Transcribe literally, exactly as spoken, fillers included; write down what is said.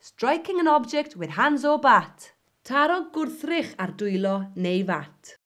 striking an object with hands or bat. Taro gwrthrych ar dwylo neu fat.